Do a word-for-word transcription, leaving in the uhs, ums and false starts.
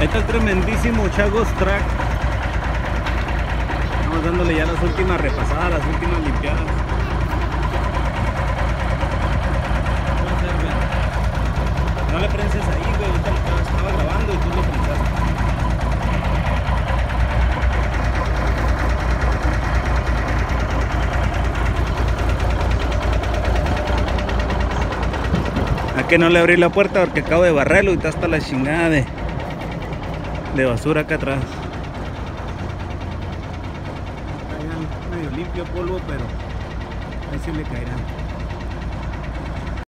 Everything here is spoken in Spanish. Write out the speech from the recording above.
Ahí está el tremendísimo Chagos Track. Vamos dándole ya las últimas repasadas, las últimas limpiadas. No le prenses ahí, güey. Ahorita estaba grabando y tú lo prensaste. A que no le abrí la puerta porque acabo de barrerlo y está hasta la chingada de, de basura acá atrás. Está ya medio limpio polvo, pero ahí sí le caerá.